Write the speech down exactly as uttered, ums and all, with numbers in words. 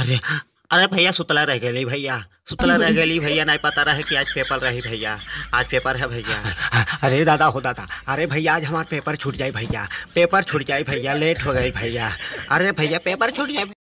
अरे अरे भैया सुतला रह गई भैया, सुतला रह गई भैया, नहीं पता रहे कि आज पेपर रही भैया। आज पेपर है भैया। अरे दादा हो दादा, अरे भैया आज हमारा पेपर छूट जाए भैया, पेपर छूट जाए भैया, लेट हो गई भैया। अरे भैया पेपर छूट जाए।